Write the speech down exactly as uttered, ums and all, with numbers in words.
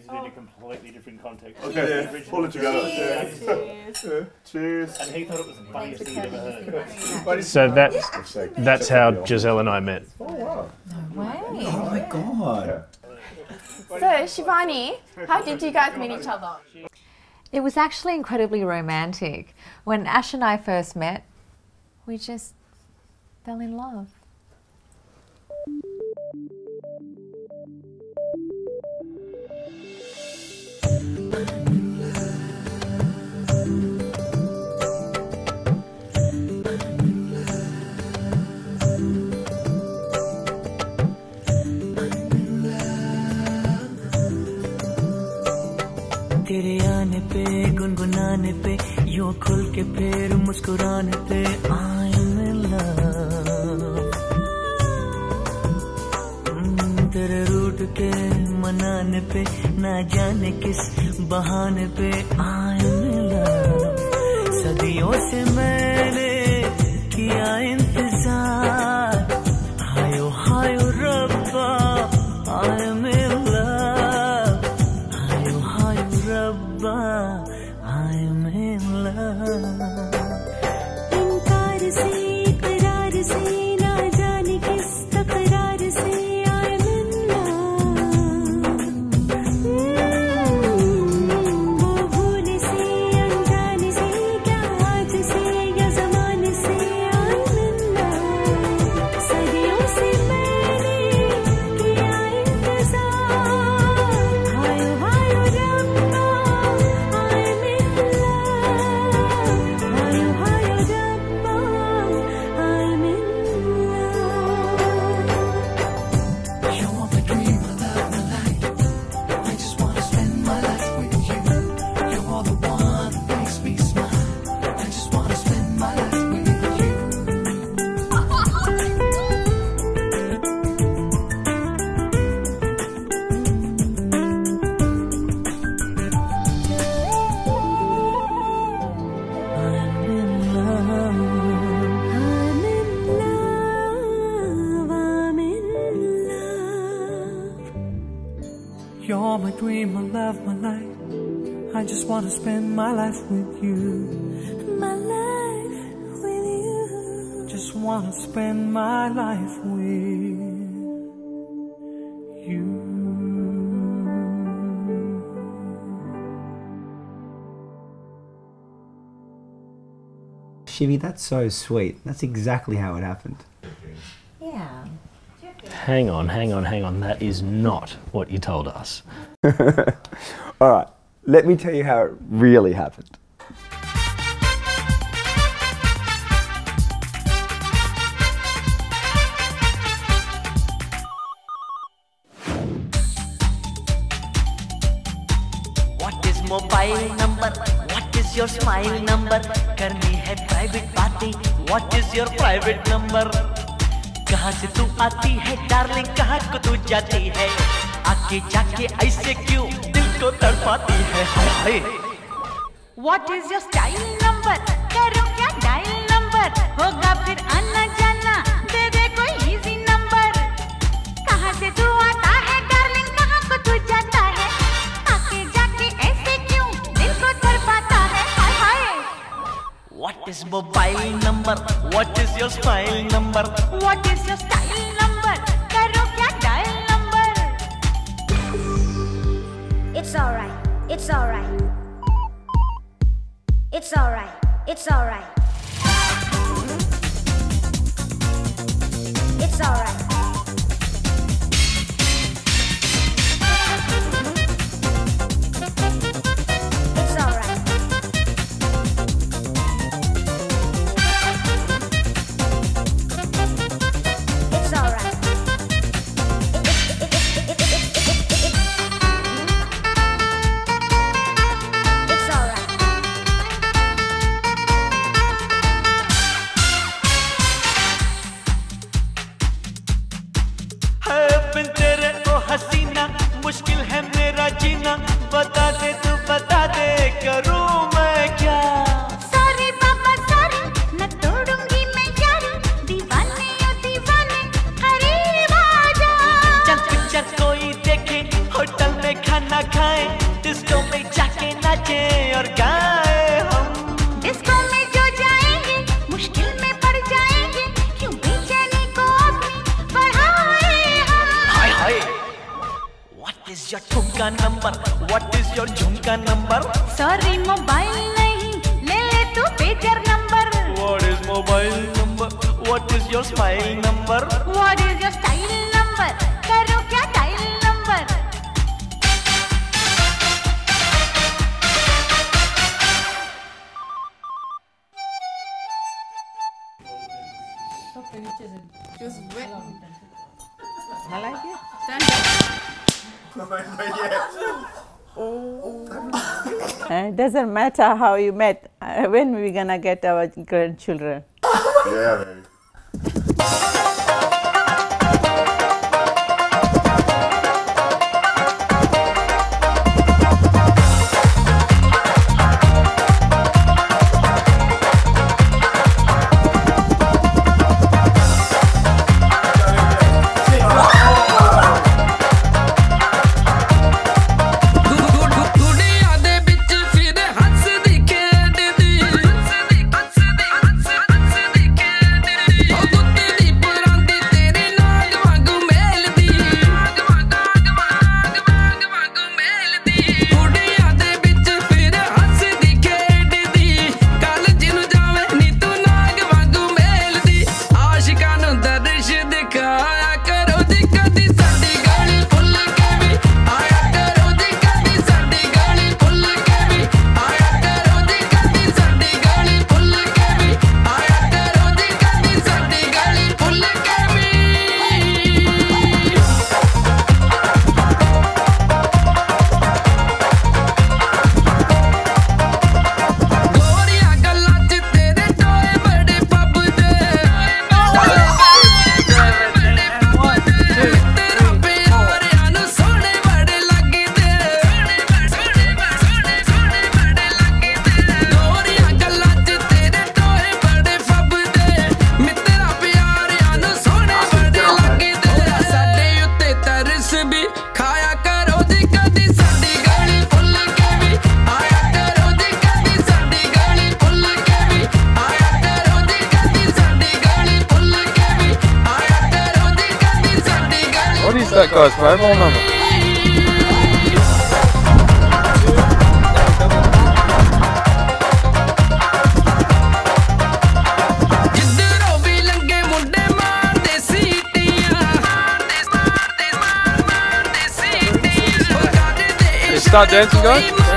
it in a completely different context. Okay, yeah, pull it together. Cheers. Cheers. Yeah. Cheers. And he thought it was the funniest thing he'd ever heard. So that's, that's how Giselle and I met. Oh, wow. No way. Oh my god. So, Shivani, how did you guys meet each other? It was actually incredibly romantic. When Ash and I first met, we just fell in love. तेरे आने पे गुनगुनाने पे यूं खुल के फिर मुस्कुराने पे I'm in love तेरे रूठ के मनाने पे ना जाने किस बहाने पे I'm in love सदियों से मैंने किया इंतजार हायो हायो रब्बा I'm in love हायो हायो रब्बा I'm in love इनकार से इकरार से ना जाने किस तकरार से I'm in love वो भूले से अनजाने से क्या आज से या ज़माने से I'm in love सदियों से मैंने किया इंतज़ार हायो हायो रब्बा I'm in love हायो हायो रब्बा I'm in love You're my dream, my love, my light I just wanna spend my life with you You're the one who makes me smile I just wanna spend my life with you I'm in love I'm in love I'm in love You're my dream, my love, my light I just wanna spend my life with you my life with you Just wanna spend my life with you Shivy, that's so sweet. That's exactly how it happened. Yeah. Hang on, hang on, hang on. That is not what you told us. All right, let me tell you how it really happened. What is mobile number? What is your smile number? करनी है private बातें. What is your private number? कहाँ से तू आती है darling? कहाँ को तू जाती है? आके जाके ऐसे क्यों दिल को तड़पाती है? हाय हाय. What is your style number? करो क्या dial number? होगा फिर आना जाना दे दे कोई easy number. कहाँ से तू आता है darling? कहाँ को तू जाता है? आके जाके ऐसे क्यों दिल को तड़पाता है? हाय हाय. What is mobile number? What is your smile number? What is your style number? करो क्या dial number? It's alright it's alright It's alright it's alright It's alright It's alright It's alright It's alright झुमका number? What is your झुमका number? Sorry mobile नहीं, ले ले तू pager number. What is mobile number? What is your smile number? What is your style number? करो क्या dial number? I like it. Uh, it doesn't matter how you met. Uh, when we gonna get our grandchildren? Yeah, baby. What is that guy's mobile number? Start dancing, guys.